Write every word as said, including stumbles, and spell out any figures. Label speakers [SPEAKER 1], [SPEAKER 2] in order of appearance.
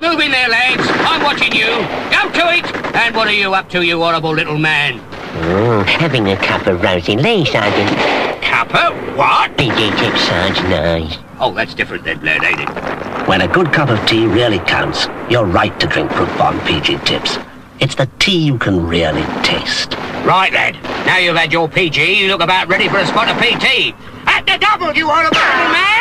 [SPEAKER 1] Move in there, lads. I'm watching you. Go to it. And what are you up to, you horrible little man?
[SPEAKER 2] Oh, having a cup of rosy lee, Sergeant.
[SPEAKER 1] Cuppa? What?
[SPEAKER 2] P G Tips, Sarge, nice.
[SPEAKER 1] Oh, that's different then, lad, ain't it?
[SPEAKER 3] When a good cup of tea really counts, you're right to drink Brook Bond P G Tips. It's the tea you can really taste.
[SPEAKER 1] Right, lad. Now you've had your P G, you look about ready for a spot of P T. At the double, you horrible little man!